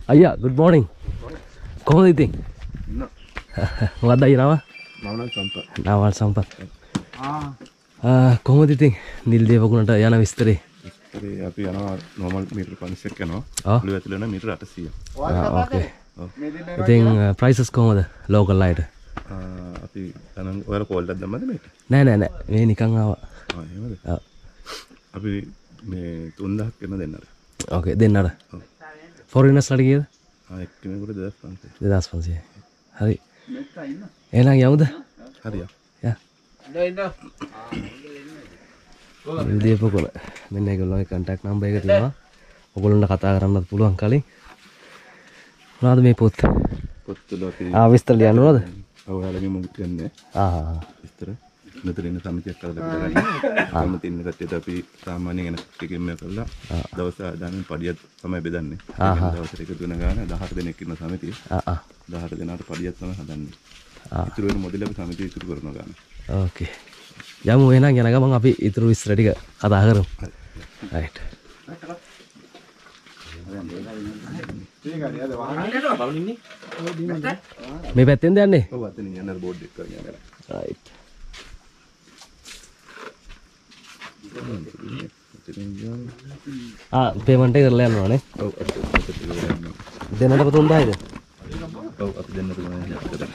අයියා good morning. කොහොමද ඉතින්? මොකක්ද අයියා නම? නවල් සම්පත්. නවල් සම්පත්. කොහොමද ඉතින් නිල්දිය පොකුණට යන විස්තරේ? විස්තරේ අපි යනවා normal මීටර 50ක් යනවා. ඔළුව ඇතුළේ යන මීටර 800. ඕකේ. ඉතින් prices කොහොමද local අයට? අපි ගණන් ඔයාලා කෝල් එකක් දැම්මද මේක? නෑ මේ නිකන් ආවා. එහෙමද? අපි මේ 3000ක් වෙන දෙන්නද? ඕකේ දෙන්නද? foreigners ලට කීයද? එක්කෙනෙකුට 2500. 2500. හරි. එහෙනම් යමුද? හරියක්. යා. නිල්දිය පොකුණ. මෙන්න ඒගොල්ලෝගේ contact number එක තියෙනවා. ඔයගොල්ලන්ට කතා කරන්නත් පුළුවන් කලින්. මොනවද මේ පොත්? පොත් වල අපි විස්තර ලියන්න ඕනද? ඔයාලගේ මුගු කියන්නේ. විස්තර. මෙතන ඉන්න සමිතියක් කරලා අපි කරන්නේ. සමිතිය ඉන්න කට්ටියට අපි සාමාන්‍යයෙන් එන ටිකෙන් මේ කරලා දවස් ආදානෙන් පඩියක් තමයි බෙදන්නේ. දවසට එකතු වෙන ගාන 18 දෙනෙක් ඉන්න සමිතිය. 18 දෙනාට පඩියක් තමයි හදන්නේ. ඉතුරු වෙන මොඩල් අපි සමිතිය ඉතුරු කරනවා ගාන. ඕකේ. යමු එහෙනම් යන ගමන් අපි ඉතුරු විස්තර ටික කතා කරමු. රයිට්. මේ පැත්තෙන්ද යන්නේ? ඔව් අතනින් යන්න බෝඩ් එක කරගෙන යනවා. රයිට්. පේමන්ට් එක කරලා යනවානේ. ඔව් දෙන්නට 3000යිද? ඔව් අපි දෙන්නට 3000යි.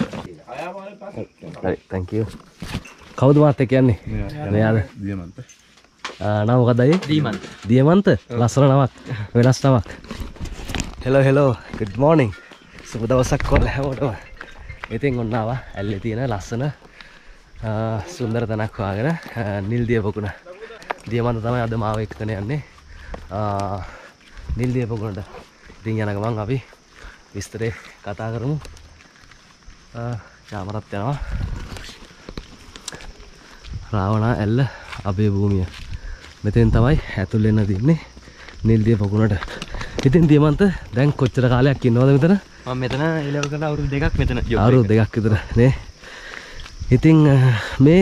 හරි thank you. කවුද මාත් එක්ක යන්නේ? මෙයාද? දියමන්ත. නම මොකක්ද අයියේ? දියමන්ත. දියමන්ත? ලස්සන නමක්. වෙනස් නමක්. hello good morning. සුබ දවසක් ඔයාලා හැමෝටම. ඉතින් ඔන්න ආවා ඇල්ලේ තියෙන ලස්සන සුන්දර තැනක් හොයාගෙන නිල්දිය පොකුණ. දියමන්ත තමයි අද මාව එක්කගෙන යන්නේ. නිල්දිය පොකුණට. ඉතින් යන ගමන් අපි විස්තරේ කතා කරමු. යාමරත් යනවා. රාවණා ඇල්ල අබේ භූමිය. මෙතෙන් තමයි ඇතුල් වෙන්න තින්නේ නිල්දිය පොකුණට. ඉතින් දියමන්ත දැන් කොච්චර කාලයක් ඉන්නවද මෙතන? මම මෙතන ඊළඟ කරලා අවුරුදු 2ක් මෙතන ජොබ් එක. අවුරුදු 2ක් විතර නේ. ඉතින් මේ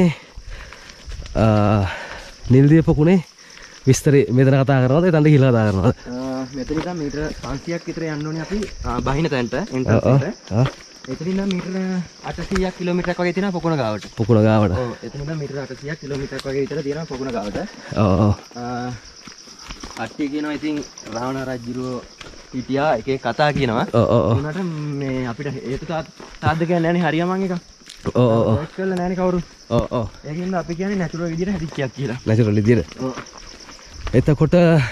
නිල්දිය පොකුණේ විස්තරේ මෙතන කතා කරනවද? එතනට ගිහලා කතා කරනවද? මෙතන ඉඳන් මීටර 500ක් විතර යන්න ඕනේ අපි බහින තැනට එන්ට්‍රන්ස් එකට. එතන ඉඳන් මීටර 800ක් කිලෝමීටරයක් වගේ තියෙනවා පොකුණ ගාවට. පොකුණ ගාවට. ඔව් එතන ඉඳන් මීටර 800ක් කිලෝමීටරයක් වගේ විතර තියෙනවා පොකුණ ගාවට. ඔව්. අට්ටිය කියනවා ඉතින් රාවණ රජුරෝ හිටියා එක එක කතා කියනවා. උනට මේ අපිට හේතු සාධක කියන්නේ නැණි හරියමං එක. ඒක කළා නැණි කවුරු. ඒකින්ද අපි කියන්නේ නැචරල් විදියට හැදිච්චයක් කියලා. නැචරල් විදියට. එතකොට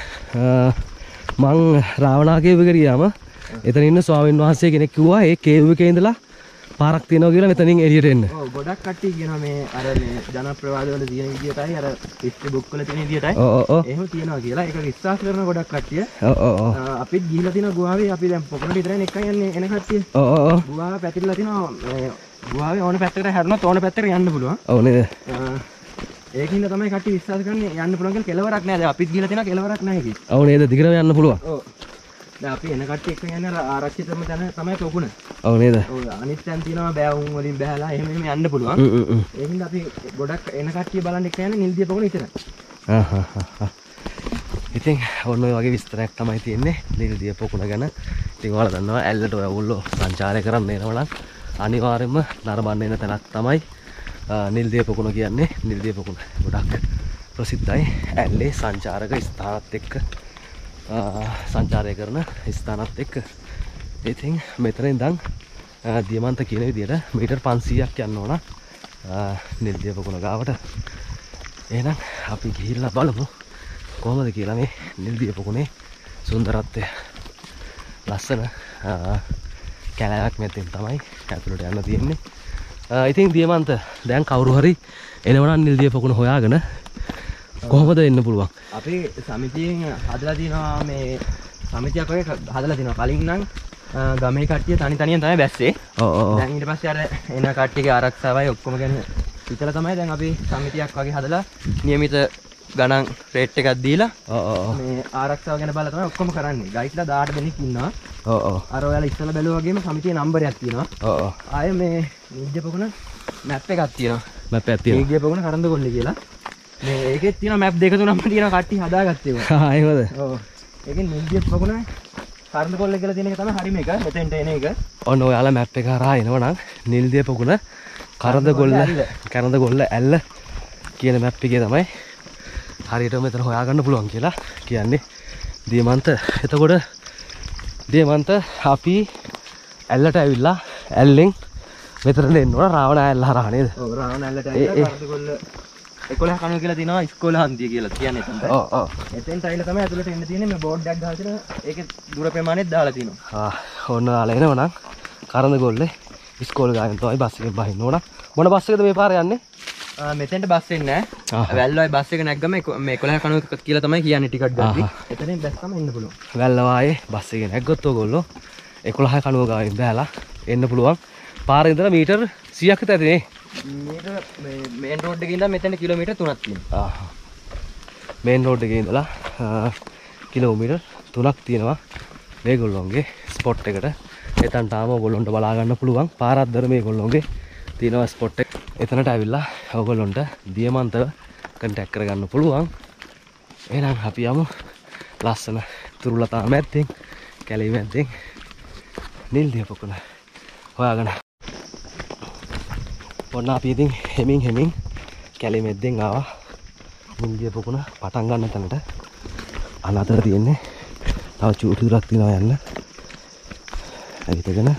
මං රාවණා කේව් එකට ගියාම එතන ඉන්න ස්වාමීන් වහන්සේ කෙනෙක් කිව්වා ඒ කේව් එකේ ඉඳලා පාරක් තියෙනවා කියලා මෙතනින් එළියට එන්න. ඔව් ගොඩක් කට්ටිය කියනවා මේ අර මේ ජනප්‍රවාද වල තියෙන විදියටයි අර හිස්ටරි බුක් වල තියෙන විදියටයි. එහෙම තියෙනවා කියලා ඒක විශ්වාස කරන ගොඩක් කට්ටිය. අපිත් ගිහිලා තියෙන ගුහාවේ අපි දැන් පොකුණට විතරයි එක්කන් යන්නේ එන කට්ටිය. ගුහාව පැතිරලා තියෙනවා මේ ගුහාවේ ඕන පැත්තකට හැරුණොත් ඕන පැත්තකට යන්න පුළුවන්. ඔව් නේද? ඒකින්ද තමයි කට්ටිය විශ්වාස කරන්නේ යන්න පුළුවන් කියලා කෙලවරක් නැහැ. දැන් අපිත් ගිහිලා තියෙනවා කෙලවරක් නැහැ කි. ඔව් නේද? දිගටම යන්න පුළුවන්. ඔව්. දැන් අපි එන කට්ටිය එක්කන් යන්නේ ආරක්ෂිතම තැන තමයි පොකුණ. ඔව් නේද? ඔව් අනිත් තැන් තියෙනවා බෑවුම් වලින් බහැලා එහෙම යන්න පුළුවන්. ඒකින්ද අපි ගොඩක් එන කට්ටිය බලන්න එක්ක යන්නේ නිල්දිය පොකුණ විතරයි. ඉතින් ඔන්න ඔය වගේ විස්තරයක් තමයි තියෙන්නේ නිල්දිය පොකුණ ගැන. ඉතින් ඔයාලා දන්නවා ඇල්ලට ඔයගොල්ලෝ සංචාරය කරන්න එනවා නම් අනිවාර්යයෙන්ම නරඹන්න එන තැනක් තමයි නිල්දිය පොකුණ කියන්නේ. නිල්දිය පොකුණ ගොඩක් ප්‍රසිද්ධයි ඇල්ලේ සංචාරක ස්ථානත් එක්ක සංචාරය කරන ස්ථානත් එක්ක. ඉතින් මෙතන ඉඳන් දියමන්ත කියන විදිහට මීටර් 500ක් යන්න ඕන නිල්දිය පොකුණ ගාවට. එහෙනම් අපි ගිහිල්ලා බලමු කොහොමද කියලා මේ නිල්දිය පොකුණේ සුන්දරත්වය. ලස්සන කැලෑවක් මෙතෙන් තමයි ඇතුළට යන්න තියෙන්නේ. ඉතින් දියමන්ත දැන් කවුරු හරි එනවනම් නිල්දිය පොකුණ හොයාගෙන කොහොමද එන්න පුළුවන්? අපි සමිතියෙන් හදලා තිනවා මේ සමිතියක් වගේ හදලා තිනවා. කලින් නම් ගමේ කට්ටිය තනි තනියෙන් තමයි බැස්සේ. දැන් ඊට පස්සේ අර එන කට්ටියගේ ආරක්ෂාවයි ඔක්කොම ගැන හිතලා තමයි දැන් අපි සමිතියක් වගේ හදලා નિયમિત ගණන් රේට් එකක් දීලා මේ ආරක්ෂාව ගැන බලලා තමයි ඔක්කොම කරන්නේ. ගයිඩ්ලා 18 දෙනෙක් ඉන්නවා. අර ඔයාලා ඉස්සෙල්ලා බැලුවා වගේම සමිතියේ නම්බරයක් තියෙනවා. ආයේ මේ නිල්දිය පොකුණ මැප් එකක් තියෙනවා. මැප් එකක් තියෙනවා. නිල්දිය පොකුණ කරන්දකොල්ලේ කියලා. මේ ඒකෙත් තියෙනවා මැප් දෙක තුනක්ම තියෙනවා කට්ටිය හදාගත්තේ. එහෙමද? ඔව්. ඒකෙන් නිල්දිය පොකුණ කරන්ද කොල්ල කියලා තියෙන එක තමයි හරිම එක. මෙතෙන්ට එන එක. ඔන්න ඔයාලා මැප් එක හරහා එනවනම් නිල්දිය පොකුණ කරඳ ගොල්ල ඇල්ල කියන මැප් එකේ තමයි හරියට මෙතන හොයාගන්න පුළුවන් කියලා කියන්නේ. දියමන්ත එතකොට දියමන්ත අපි ඇල්ලට ඇවිල්ලා ඇල්ලෙන් මෙතන එන්න ඕන රාවණ ඇල්ල හරහා නේද? ඔව් රාවණ ඇල්ලට ඇවිල්ලා කරන්ද කොල්ල 11 කණුව කියලා තියෙනවා ඉස්කෝල හන්දිය කියලා කියන්නේ එතනට. ඔව්. එතෙන්ට ඇවිල්ලා තමයි ඇතුළට එන්න තියෙන්නේ. මේ බෝඩ් එකක් ගහලා තියෙනවා. ඒකේ දුර ප්‍රමාණයක් දාලා තියෙනවා. ඔන්න ආලා එනවනම් කරඳ ගොල්ලේ ඉස්කෝල ගායන් තමයි බස් එකෙන් බහින්න ඕන. මොන බස් එකද මේ පාරේ යන්නේ? මෙතෙන්ට බස් එන්නේ නැහැ. වැල්ලවයි බස් එක නැග්ගම මේ 11 කණුව කියලා තමයි කියන්නේ ටිකට් ගද්දි. එතනින් බැස්සම එන්න පුළුවන්. වැල්ලවායේ බස් එකේ නැග්ගොත් ඔයගොල්ලෝ 11 කණුව ගාවින් බෑලා එන්න පුළුවන්. පාරේ ඉඳලා මීටර් 100ක් විතර ඇතිනේ. මීටර මේන් රෝඩ් එකේ ඉඳලා මෙතන කිලෝමීටර් 3ක් තියෙනවා. මේන් රෝඩ් එකේ ඉඳලා කිලෝමීටර් 3ක් තියෙනවා මේගොල්ලෝගේ ස්පොට් එකට. එතනට ආම ඔයගොල්ලන්ට බලා ගන්න පුළුවන්. පාරද්දර මේගොල්ලෝගේ තියෙනවා ස්පොට් එක. එතනට ඇවිල්ලා ඔයගොල්ලන්ට දියමන්තව කන්ටැක්ට් කරගන්න පුළුවන්. එහෙනම් අපි යමු ලස්සන තුරුලතා මැද්දෙන් කැලේ මැද්දෙන් නිල්දිය පොකුණ හොයාගෙන. ඔන්න අපි ඉතින් හෙමින් කැලේ මැද්දෙන් ආවා නිල්දිය පොකුණ පටන් ගන්න තැනට. අනතර තියෙන්නේ තව චූටි දුරක් තියෙනවා යන්න. ඇවිදගෙන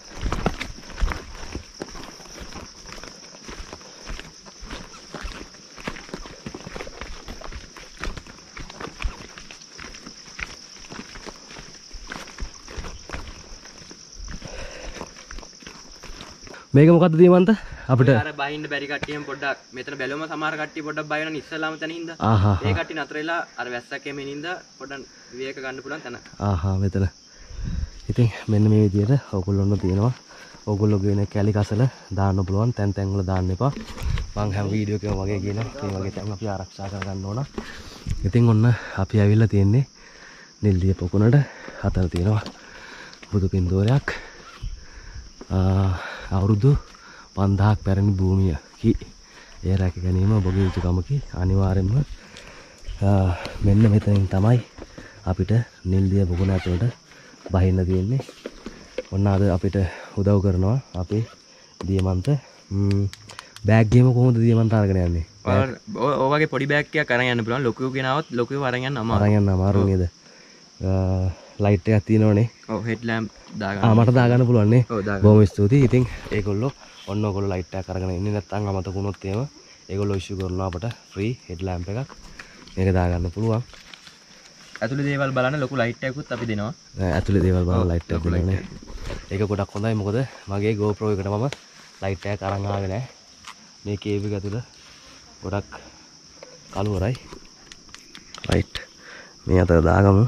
මේක මොකද්ද දියමන්ත අපිට අර බහින්න බැරි කට්ටියම පොඩ්ඩක් මෙතන බැලුවම සමහර කට්ටිය පොඩ්ඩක් බය වෙනවා ඉස්සලාම තැන හින්දා. ඒ කට්ටිය නතර වෙලා අර වැස්සක් එමින් හින්දා පොඩ්ඩක් විවේක ගන්න පුළුවන් තැන. මෙතන. ඉතින් මෙන්න මේ විදිහට ඔයගොල්ලොන්ට තියෙනවා. ඔයගොල්ලෝගේ නේ කැලි කසල දාන්න පුළුවන් තැන් වල දාන්න එපා. මම හැම වීඩියෝ එකම වගේ කියනවා මේ වගේ තැන් අපි ආරක්ෂා කරගන්න ඕන. ඉතින් ඔන්න අපි ඇවිල්ලා තියෙන්නේ නිල්දිය පොකුණට. අතන තියෙනවා බුදු පින්තූරයක්. අවුරුදු 5000ක් පැරණි භූමියකි. ඒ රැක ගැනීම ඔබගේ යුතුකමකි. අනිවාර්යෙන්ම මෙන්න මෙතනින් තමයි අපිට නිල්දිය පොකුණ ඇතුළට බහින්න තියෙන්නේ. ඔන්න අද අපිට උදව් කරනවා අපේ දියමන්ත. බෑග් ගේම කොහොමද දියමන්ත අරගෙන යන්නේ? ඔය වගේ පොඩි බෑග් එකක් අරන් යන්න පුළුවන්. ලොකු කෙනාවත් ලොකුව අරන් යන්න අමාරුයි. අරන් යන්න අමාරු නේද? ලයිට් එකක් තියෙනවනේ. ඔව් හෙඩ් ලැම්ප් දාගන්න. මට දාගන්න පුළුවන් නේ. ඔව් දාගන්න. බොහොම ස්තුතියි. ඉතින් ඒගොල්ලෝ ඔන්න ඔයගොල්ලෝ ලයිට් එකක් අරගෙන ඉන්නේ නැත්නම් අමතක වුණොත් එහෙම ඒගොල්ලෝ ඉෂුව කරනවා අපට ෆ්‍රී හෙඩ් ලැම්ප් එකක්. මේක දාගන්න පුළුවන්. ඇතුලේ දේවල් බලන්න ලොකු ලයිට් එකකුත් අපි දෙනවා. ඇතුලේ දේවල් බලන්න ලයිට් එකක් දෙනවනේ. ඒක ගොඩක් හොඳයි. මොකද මගේ GoPro එකට මම ලයිට් එකක් අරන් ආවේ නැහැ. මේ කේබ් එක ඇතුළ ගොඩක් කළුවරයි. රයිට්. මේ අතට දාගමු.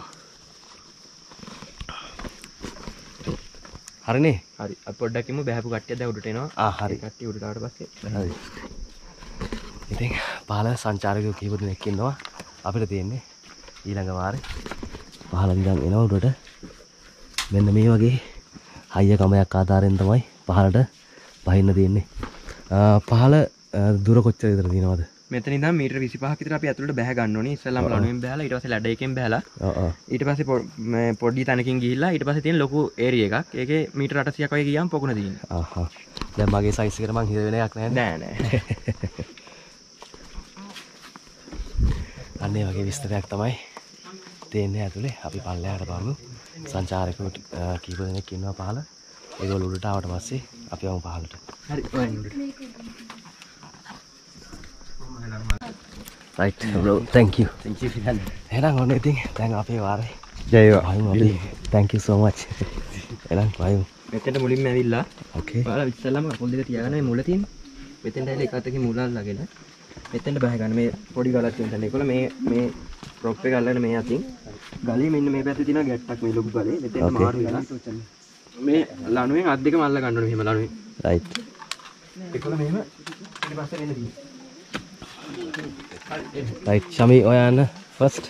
හරිනේ. හරි. අපි පොඩ්ඩක් ඉමු බහැපු කට්ටිය දැන් උඩට එනවා. හරි. කට්ටිය උඩට ආවට පස්සේ හරි. ඉතින් පහළ සංචාරකයෝ කීප දෙනෙක් ඉන්නවා. අපිට තියෙන්නේ ඊළඟ වාරේ පහළ ඉඳන් එනවා උඩට. මෙන්න මේ වගේ හයිය කමයක් ආධාරයෙන් තමයි පහළට බහින්න තියෙන්නේ. පහළ දුර කොච්චර විතර තියෙනවද? මෙතන ඉඳන් මීටර 25ක් විතර අපි ඇතුළට බැහැ ගන්න ඕනේ. ඉස්සෙල්ලාම ලණුවෙන් බැහැලා ඊට පස්සේ ලැඩ එකෙන් බැහැලා. ඊට පස්සේ මේ පොඩි තැනකින් ගිහිල්ලා ඊට පස්සේ තියෙන ලොකු ඒරියා එකක්. ඒකේ මීටර 800ක් වගේ ගියාම පොකුණ තියෙනවා. දැන් මගේ සයිස් එකට මං හිත වෙන එකක් නැහැ. නෑ. අන්නේ වගේ විස්තරයක් තමයි තියෙන්නේ ඇතුලේ. අපි පල්ලෙහාට බලමු. සංචාරකයෝ කීප දෙනෙක් ඉන්නවා පහළ. ඒගොල්ලෝ උඩට ආවට පස්සේ අපි යමු පහළට. හරි. ඔයන් උඩට. Right bro, thank you. Thank you Fidan. එහෙනම් ඔන්න ඉතින් දැන් අපේ වාරේ. ජය වේවා. අපි thank you so much. එහෙනම් වයිමු. මෙතෙන්ට මුලින්ම ඇවිල්ලා. Okay. ඔයාලා ඉස්සෙල්ලාම කකුල් දෙක තියාගන්න මේ මුල තියෙන. මෙතෙන්ට ඇවිල්ලා එක අතකින් මුල අල්ලගෙන මෙතෙන්ට බහ ගන්න මේ පොඩි ගලක් තියෙන තැන. ඒකවල මේ රොක් එක අල්ලගෙන මේ අතින් ගලේ මෙන්න මේ පැත්තේ තියෙන ගැට්ටක් මේ ලොකු ගලේ. මෙතෙන්ට මාරු වෙලා මේ ලණුවෙන් අත් දෙකම අල්ල ගන්න ඕනේ මෙහෙම ලණුවෙන්. Right. ඒකවල මෙහෙම ඊට පස්සේ වෙන්න තියෙනවා. Right, Shami Oyana first.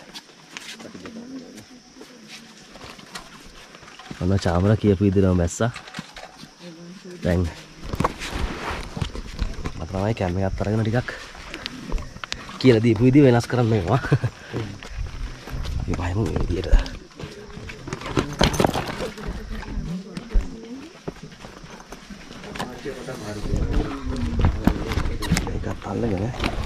ඔන්න චාමර කියපු විදිහටම බැස්සා. දැන් මට තමයි කැම එකත් අරගෙන ටිකක් කියලා දීපු විදිහ වෙනස් කරන්න වෙනවා. අපි බලමු මේ විදිහට. අල්ලගෙන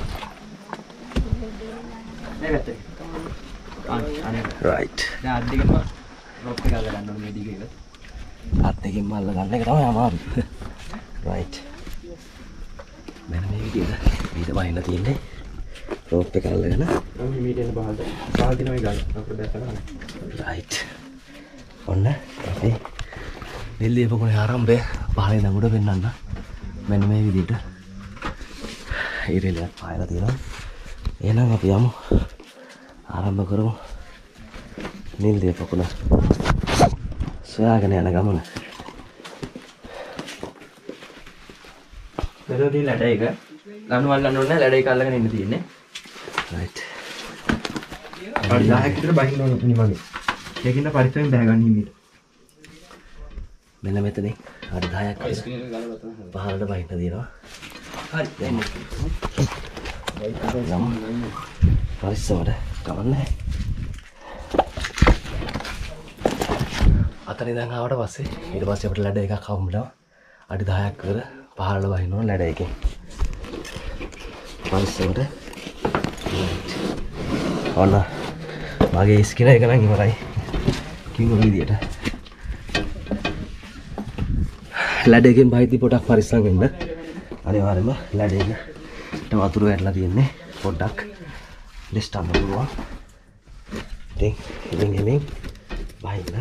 මේ පැත්තේ. අනේ. right. දැන් අත් දෙකම රොප් එක අල්ල ගන්න ඕනේ මේ දිගේ. අත් දෙකෙන්ම අල්ල ගන්න එක තමයි අමාරු. right. මෙන්න මේ විදිහට මීට බහින්න තියෙන්නේ. රෝප් එක අල්ලගෙන මම මීට එන බහල්ද. බහල් දිනවා ගන්න. අපිට දැක්ක ගන්න. right. ඔන්න අපි නිල්ලිය පොකුණේ ආරම්භය පහලේ ඉඳන් උඩ පෙන්නන්න. මෙන්න මේ විදිහට ඉරෙලියක් පායලා තියෙනවා. එහෙනම් අපි යමු. ආරම්භ කරමු. නිල්ලිය පොකුණ සොයාගෙන යන ගමන. මෙතනදී ලැඩ එක ලනු අල්ලන්න ඕනේ ලැඩ එක අල්ලගෙන ඉන්න තියෙන්නේ. right. පරි 10ක් විතර බහින්න ඕනේ නිමගේ. ඒකින්ද පරිස්සමෙන් බහගන්න හිමීට. මෙන්න මෙතනින් අර 10ක් පහළට බහින්න තියෙනවා. හරි දැන් යමු. පරිස්සමට ගමන්නේ. අතන ඉඳන් ආවට පස්සේ ඊට පස්සේ අපිට ලැඩ එකක් හම්බුණා. අඩි 10ක් විතර පහළට බහින්න ඕන ලැඩ එකෙන්. පරිස්සමට. ඔන්න මගේ ස්කින එක නම් ඉවරයි. කිව්ව විදියට. ලැඩ එකෙන් බහිද්දි පොඩක් පරිස්සම් වෙන්න. අනිවාර්යයෙන්ම ලැඩ එකට වතුර වැටලා තියෙන්නේ පොඩ්ඩක් ලිස්ට් අන්න පුළුවන්. ඉතින් එමින් බහින්න.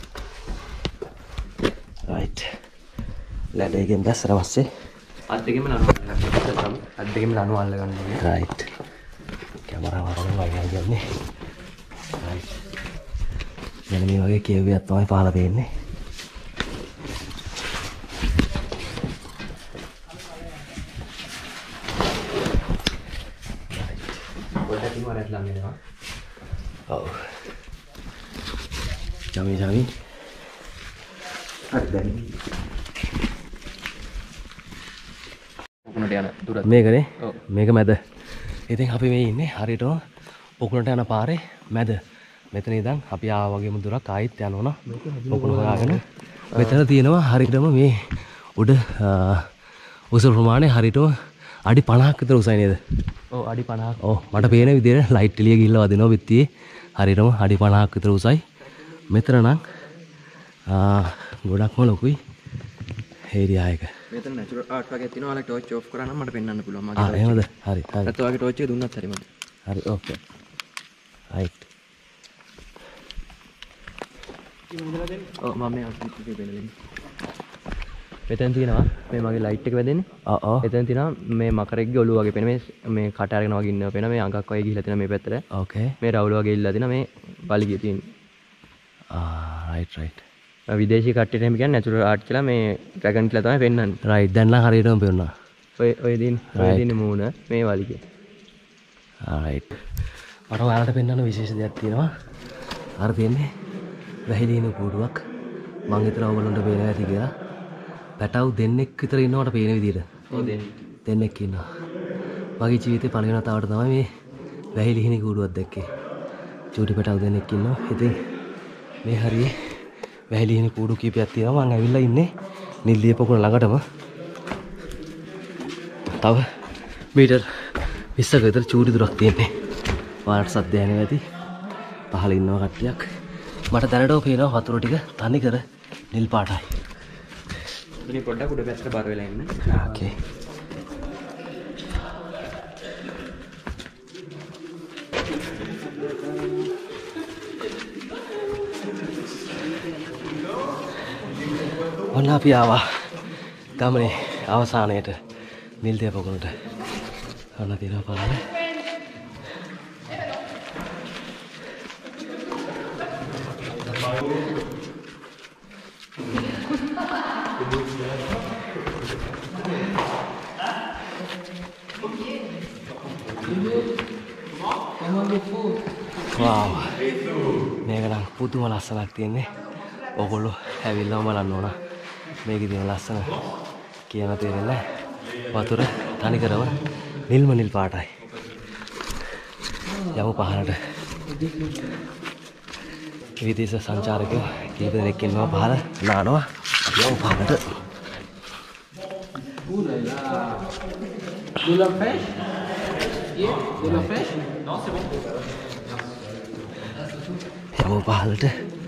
right. ලැඩ එකෙන් දැස්සට පස්සේ අත් දෙකෙම ලනු අල්ල ගන්න. අත් දෙකෙම ලනු අල්ල ගන්න ඕනේ. right. කැමරාව අරගෙන වගේ යන්නේ. right. මෙන්න මේ වගේ කේවියක් තමයි පහලා තියෙන්නේ. පොඩ්ඩක් ඉවරට ලං වෙනවා. ඔව්. ජමි. හරි දැන්. පොකුණට යන දුරත් මේකනේ. ඔව්. මේක මැද. ඉතින් අපි මේ ඉන්නේ හරියටම පොකුණට යන පාරේ මැද. මෙතන ඉඳන් අපි ආවා වගේම දුරක් ආයෙත් යනවා. පොකුණ හොයාගෙන මෙතන තියෙනවා හරියටම මේ උඩ උස ප්‍රමාණය හරියටම අඩි 50ක් විතර උසයි නේද? ඔව් අඩි 50ක්. ඔව් මට පේන විදිහට ලයිට් එළිය ගිහිල්ලා වදිනවා බිත්තියේ. හරියටම අඩි 50ක් විතර උසයි. මෙතන නම් ගොඩක්ම ලොකුයි ඒරියා එක. මෙතන නැචරල් ආර්ට් වගේ තියෙනවා. ඔයාලා ටෝච් ඔෆ් කරා නම් මට පෙන්වන්න පුළුවන් මගේ. එහෙමද? හරි. නැත්නම් ඔයාගේ ටෝච් එක දුන්නත් හරි මට. හරි ඕකේ. right. ඔව් මම මේ අස්විච් එකේ පෙන්නන්නේ. මෙතන තියෙනවා මේ මගේ ලයිට් එක වැදෙන්නේ. ඔව්. එතන තියෙනවා මේ මකරෙක්ගේ ඔළුව වගේ පෙන මේ කට අරගෙන වගේ ඉන්නවා පෙන මේ අඟක් වගේ ගිහිලා තියෙනවා මේ පැත්තට. ඕකේ. මේ රවුල වගේ ඉල්ලලා තියෙනවා මේ බලිගිය තියෙන්නේ. right. විදේශී කට්ටියට එහෙම කියන්නේ නැචරල් ආර්ට් කියලා මේ ඩ්‍රැගන් කියලා තමයි පෙන්වන්නේ. right. දැන් නම් හරියටම පේනවා. ඔය දින මූණ මේ වලිගිය. right. මට ඔයාලට පෙන්වන්න විශේෂ දෙයක් තියෙනවා. අර තියෙන්නේ වැහිලින කූඩුවක්. මං හිතනවා ඔයගොල්ලන්ට පේනවා ඇති කියලා. පැටව් දෙන්නෙක් විතර ඉන්නවට පේන විදිහට. ඔව් දෙන්නෙක් ඉන්නවා. මගේ ජීවිතේ පළවෙනි වතාවට තමයි මේ වැහිලින කූඩුවක් දැක්කේ. චූටි පැටව් දෙන්නෙක් ඉන්නවා. ඉතින් මේ හරියේ වැහිලින කූඩු කීපයක් තියෙනවා. මං ඇවිල්ලා ඉන්නේ නිල්ලිය පොකුණ ළඟටම. තව මීටර් 20ක විතර චූටි දුරක් තියෙන්නේ. වාරට සද්ද යන්නේ නැති. පහළ ඉන්නවා කට්ටියක්. මට දැනටම පේනවා වතුර ටික තනි කර නිල් පාටයි. මේ පොඩ්ඩක් උඩ පැත්තට බර වෙලා ඉන්න. ඕකේ. ඔන්න අපි ආවා ගමනේ අවසානයේට නිල්දිය පොකුණට. ඔන්න තියෙනවා පාර. wow. මේක නම් පුදුම ලස්සනක් තියෙන්නේ. ඔයගොල්ලෝ ඇවිල්ලාම බලන්න ඕන. මේකේ තියෙන ලස්සන කියන තේරෙන්නේ වතුර තනිකරම නිල් පාටයි. යමු පහළට. විදේශ සංචාරකයෝ කීප දෙනෙක් ඉන්නවා පහළ නානවා. යමු පහළට. යමු පහළට.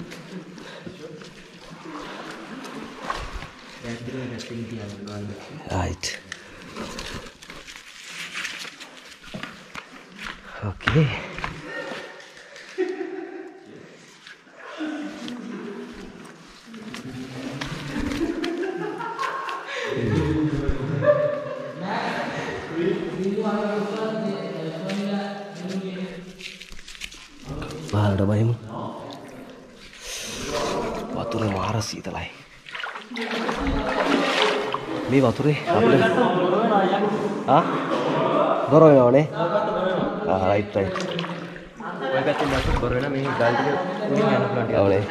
Right. Okay. පහළට බහිමු. වතුර මාර සීතලයි. මේ වතුරේ අපිට දොර වෙනවනේ. Right right. ඔය පැත්තෙන් දැක්කොත් බොර වෙන මේ ගල් ටික උඩින් යන ප්ලාන්ට් එක. ඔවනේ.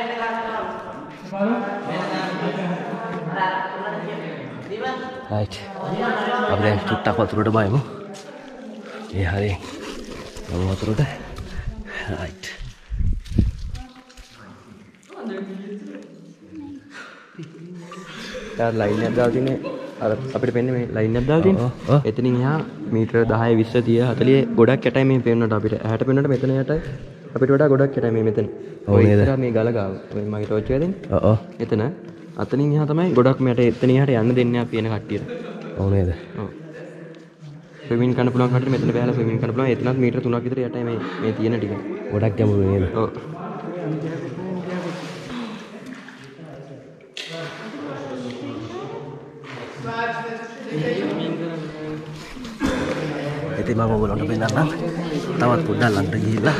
රයිට්. අපි දැන් චුට්ටක් වතුරට බයමු. ඒ හරිය. යමු වතුරට. රයිට්. දැන් ලයින් එකක් දාලා තින්නේ අර අපිට පෙන්නේ මේ ලයින් එකක් දාලා තින්නේ. එතනින් එහා මීටර 10 20 30 40 ගොඩක් යටයි මේ පේන්නට අපිට. ඇහැට පෙන්නට මෙතන යටයි අපිට වඩා ගොඩක් යටයි මේ මෙතන. ඔය ඉතර මේ ගල ගාව. ඔය මගේ ටෝච් එක දෙන්නේ. ඔව්. එතන අතනින් එහා තමයි ගොඩක් මට එතන එහාට යන්න දෙන්නේ අපි එන කට්ටියට. ඔව් නේද? ඔව්. ස්විමින් කරන්න පුළුවන් කට්ටියට මෙතන බෑලා ස්විමින් කරන්න පුළුවන්. එතනත් මීටර 3ක් විතර යටයි මේ තියෙන ටික. ගොඩක් ගැඹුරු නේද? ඔව්. ඉතින් මම ඔයගොල්ලන්ට පෙන්නන්නම්. තවත් පොඩ්ඩක් ළඟට ගිහිල්ලා.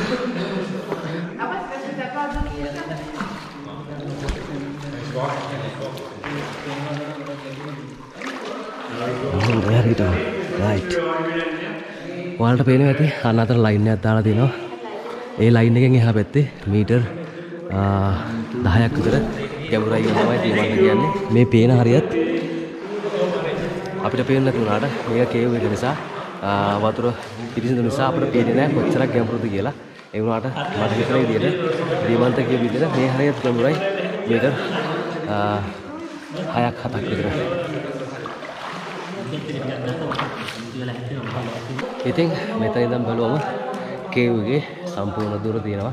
හරියට. රයිට්. ඔයාලට පේනවා ඇති අන්න අතර ලයින් එකක් දාලා තිනවා. ඒ ලයින් එකෙන් එහා පැත්තේ මීටර් 10ක් විතර ගැඹුරයි කියලා තමයි කියන්නේ. මේ පේන හරියත් අපිට පේන්නේ නැති වුණාට මේක කේව් එක නිසා වතුර පිරිසිදු නිසා අපිට පේන්නේ නැහැ කොච්චරක් ගැඹුරුද කියලා. ඒ වුණාට මට හිතන විදිහට දීමන්ත කිය විදිහට මේ හරියත් ගැඹුරයි මීටර් 6ක් 7ක් විතර. ඉතින් මෙතන ඉඳන් බලුවම කේව් එකේ සම්පූර්ණ දුර තියෙනවා.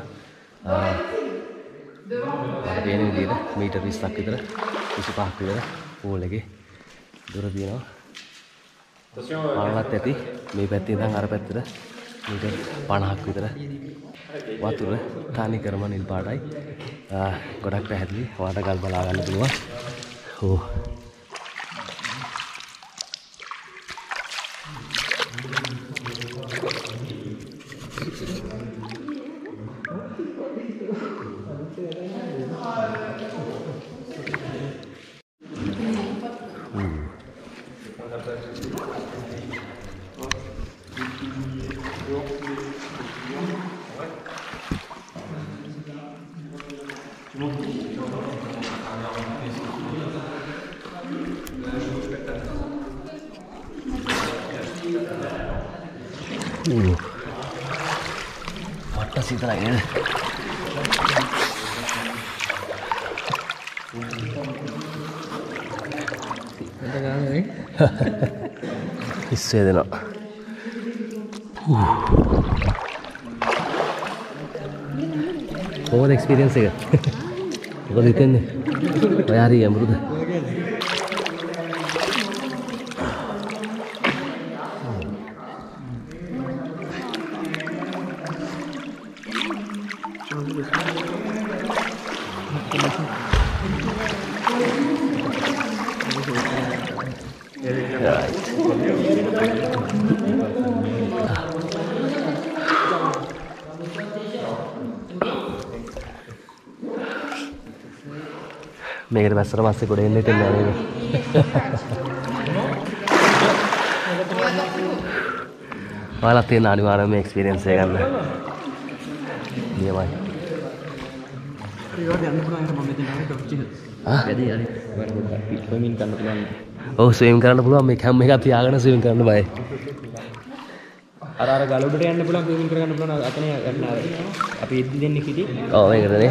මට පේන විදිහට මීටර් 20ක් විතර 25ක් විතර පූල් එකේ දුර තියෙනවා. පාලවත් ඇති මේ පැත්තේ ඉඳන් අර පැත්තට මීටර් 50ක් විතර වතුර තනි කරම නිල් පාටයි. ගොඩක් පැහැදිලි. ඔයාලට ගල් බලා ගන්න පුළුවන්. ඕ මට සීතලයි නේද? එතන ගානේ ඉස්සේ දෙනවා. කොහොමද එක්ස්පීරියන්ස් එක? මොකද හිතෙන්නේ? ඔය හරි ගැඹුරුද? මේකට වැස්සට පස්සේ ගොඩ එන්න හිතෙන්නේ නැහැ නේද? ඔයාලත් තියෙන අනිවාර්යයෙන්ම එක්ස්පීරියන්ස් එක ගන්න. නියමයි. ඒවට යන්න පුළුවන් මම මෙතන ආවේ ඩොක්ටර් එක. වැඩි හරි. මම පොඩ්ඩක් ස්විමින් කරන්න පුළුවන්. ඔව් ස්විම් කරන්න පුළුවන්. මේ කැම් එකක් තියාගෙන ස්විම් කරන්න බයයි. අර ගල උඩට යන්න පුළුවන් ස්විමින් කරගන්න පුළුවන් අතන යන්න ආවේ. අපි ඉද්දි දෙන්නේ කිටි. ඔව් මේකටනේ.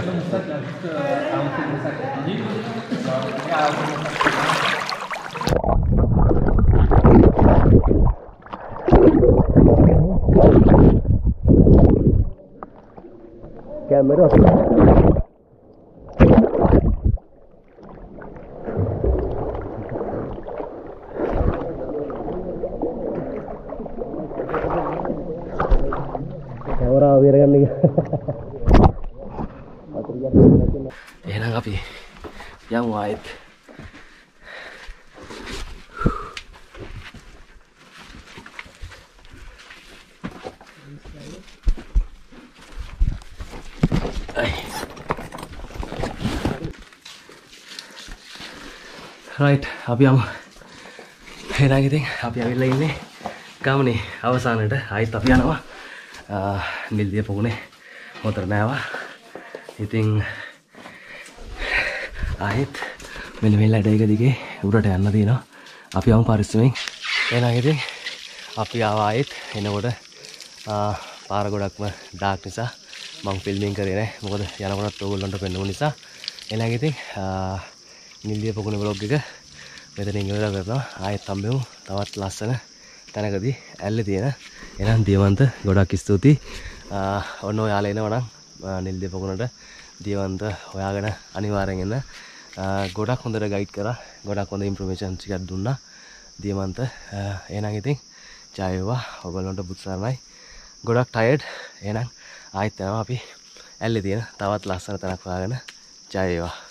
කැමරා කැමරාව විරගන්න එහෙනම් අපි යමු ආයෙත් right අපි යමු එහෙනම් ඉතින් අපි අවිල්ලා ඉන්නේ ගමනේ අවසානට ආයෙත් අපි යනවා නිල්දිය පොකුණේ මොතර නෑවා ඉතින් ආයෙත් මෙන්න මේ ලැඩේක දිගේ උඩට යන්න තියෙනවා අපි යමු පරිස්සමෙන් එහෙනම් ඉතින් අපි ආවා ආයෙත් එනකොට පාර ගොඩක්ම ඩාර්ක් නිසා මම ෆිල්මින් කරේ නෑ මොකද යනකොටත් ඕගොල්ලන්ට පෙන්වන්න නිසා එහෙනම් ඉතින් නිල්දිය පොකුණේ vlog එක මෙතනින් ඉවර කරනවා ආයෙත් හම්බෙමු තවත් ලස්සන තැනකදී ඇල්ලේ තියෙන එහෙනම් දියවන්ත ගොඩක් ස්තුතියි ඔන්න ඔයාලා එනවා නම් නිල්දිය පොකුණට දියවන්ත හොයාගෙන අනිවාර්යෙන් එන්න ගොඩක් හොඳට ගයිඩ් කරා ගොඩක් හොඳ ඉන්ෆර්මේෂන් ටිකක් දුන්නා දියවන්ත එහෙනම් ඉතින් ජය වේවා ඔයගොල්ලන්ට බුත්සරණයි ගොඩක් ටයර්ඩ් එහෙනම් ආයෙත් යනවා අපි ඇල්ලේ තියෙන තවත් ලස්සන තැනක් හොයාගෙන ජය වේවා